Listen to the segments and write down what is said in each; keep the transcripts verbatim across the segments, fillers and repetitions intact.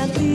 γιατί.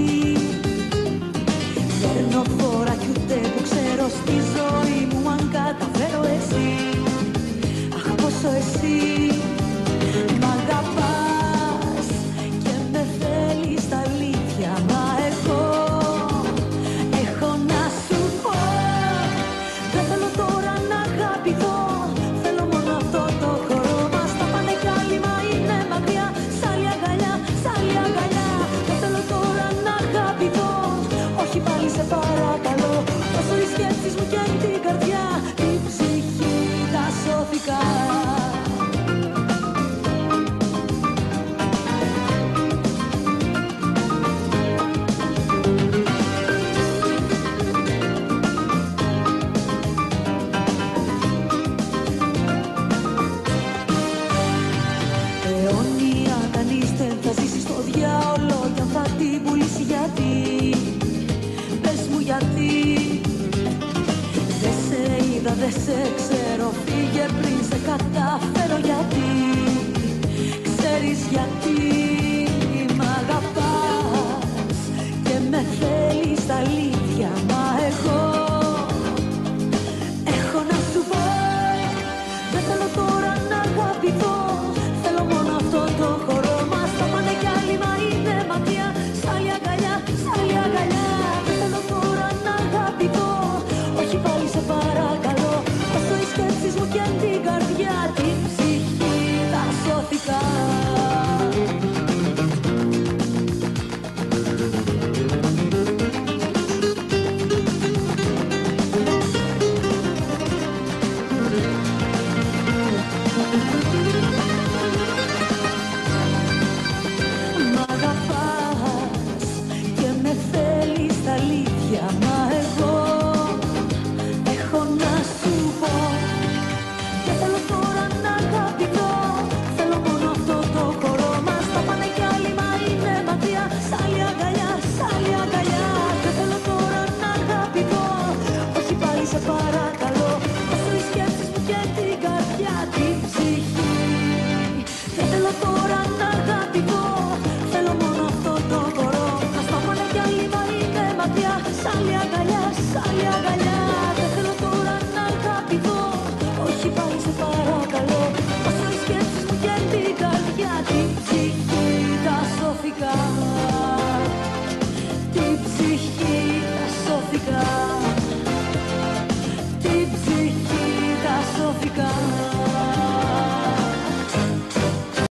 Παίρνω φορά κι ούτε που ξέρω στη ζωή μου αν καταφέρω εσύ. Αχ πόσο εσύ μ' αγαπάς και με θέλεις τα αλήθεια. Μα εγώ έχω να σου πω, δεν θέλω τώρα να αγαπηθώ. Θέλω μόνο αυτό το χώρο μας. Τα πάνε κι άλλοι μα είναι μακριά. Σ' άλλη αγκαλιά, σ' άλλη αγκαλιά. Δεν θέλω τώρα να αγαπηθώ. Όχι πάλι σε παρακαλώ. Όσο οι σκέψεις μου καίνουν την καρδιά, την ψυχή τα σώθηκα. Αιώνια κανείς δεν θα ζήσει στο διάολο κι αν θα την πουλήσει γιατί. Πες μου γιατί. Δεν σε είδα, δεν σε ξέρω, φύγε πριν σε καταφέρω γιατί. Ξέρεις γιατί.